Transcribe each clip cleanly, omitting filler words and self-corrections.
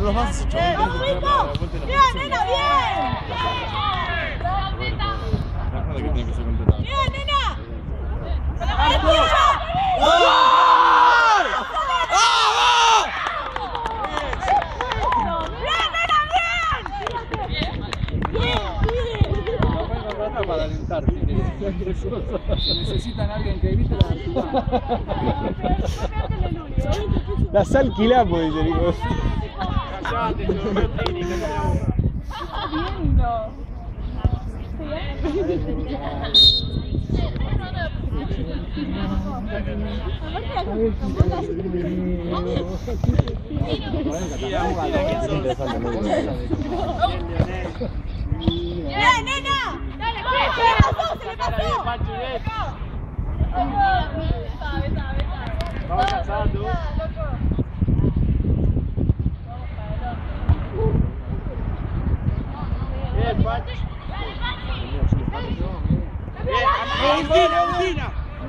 los vas hecho. ¡Vamos, Rico! ¡Bien, nena, bien! ¡Bien, nena! ¡Es tuyo! Para alentar, necesitan a alguien que viste Las alquilamos, dice Nico. ¡Callate, ¡bien, nena! ¡Dale, se le pasó, se le pasó! Vamos avanzando. Bien, Pachi. Bien, Agustina, Agustina.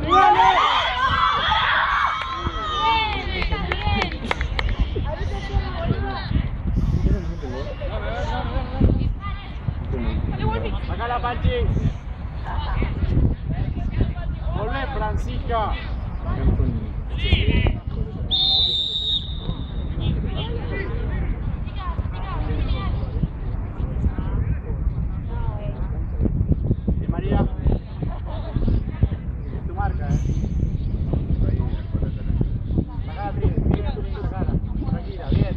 Sacala, Pachi. Volvé, Francisca. María. Es tu marca, Sacala, sacala. Tranquila, bien.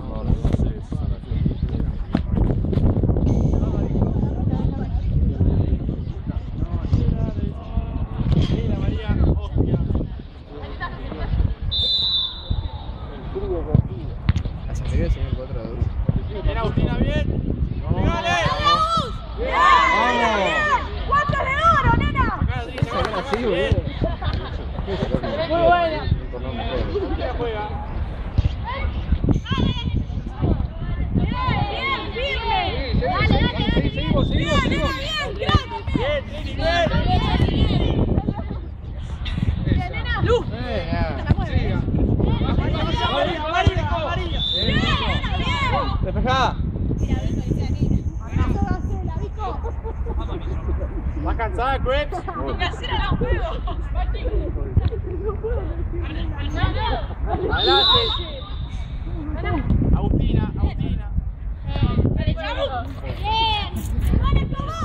Bien, Agustina, bien. ¡Pegale! ¡Bien! ¡Cuatro de oro, nena! Sacala, Sí, boludo. Muy buena. Agustina juega. Bien, firme. Dale, dale, dale. Seguimos. Bien, nena, bien, Bien, Trini, bien. bien, nena. Luz. Despejá. ¿Estás cansada, Krebs? Adelante. Agustina, Agustina. Bien. Dale, Plomo.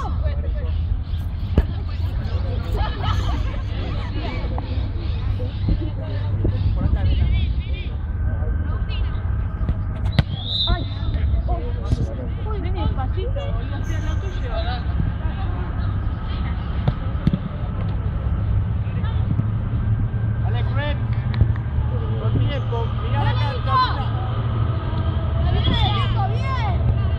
Uy, ven despacito, y hacia lo tuyo. Dale, Krebs. Con tiempo. Mirá la cancha. Bien, Nico, bien.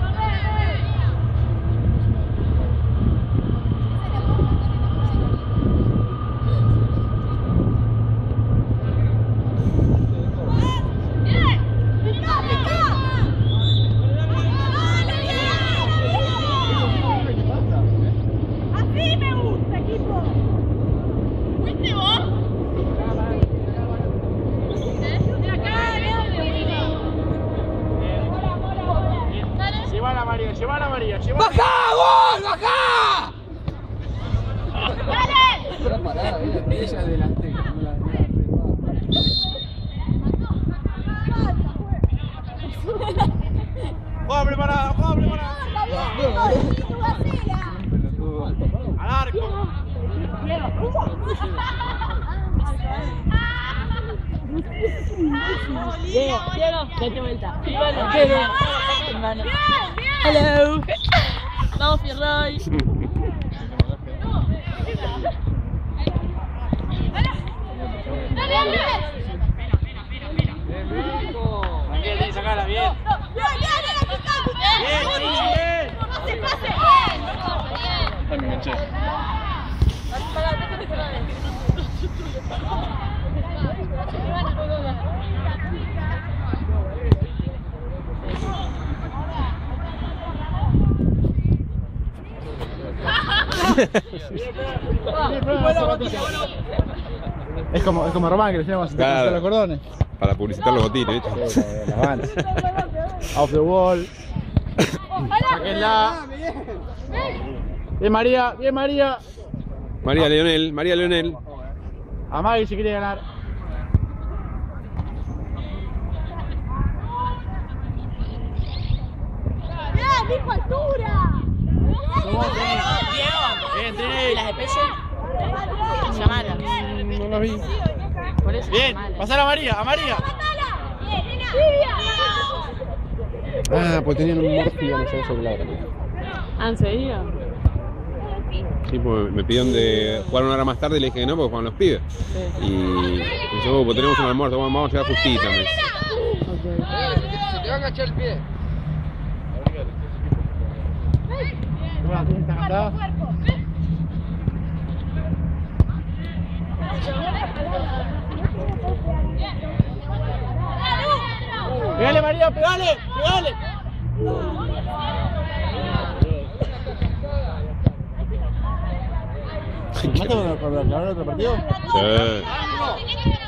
Así me gusta, equipo. ¿Fuiste vos? Llevala, María, llevala, María. ¡Bajá, gol! ¡Bajá! ¡Dale! la parada, ella delantera, no la ¡Juega preparada! ¡Juega preparada! ¡Al arco! Date vuelta. Hermano. Bien, bien. Hello. Vamos, Fierroy. Dale, dale. Bien, sacala, bien. Bien, Bien, Trini, bien. no se pase. Me enganché. Es como Román, que le decíamos Claro. los cordones. Para publicitar los botines, ¿viste? Sí, los avances. Off the wall. Sáquenla. Bien María, bien María. María Leonel, María Leonel. Amagui si quiere ganar. ¡Bien, dijo altura! Bien, Trini. Las de peso. Son malas. No las vi. Por eso Bien, son malas. pasar a María, a María. Ah, pues tenían un morfio, no sé sobre la hora. ¿En serio? Sí, pues me pidieron de jugar una hora más tarde y le dije que no, porque juegan los pibes. Sí. Y me dice, pues tenemos un almuerzo, vamos a llegar justito. Me dice. Se te va a agachar el pie. Bueno, Trini está cantada. Pegale María, pegale, pegale. ¿Mata con el otro partido? Sí.